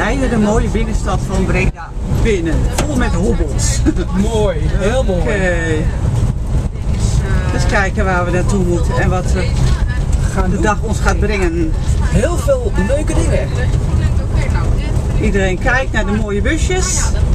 rijden de mooie binnenstad van Breda binnen. Vol met hobbels. Mooi, heel mooi. Oké. Dus kijken waar we naartoe moeten en wat de dag ons gaat brengen. Heel veel leuke dingen. Iedereen kijkt naar de mooie busjes.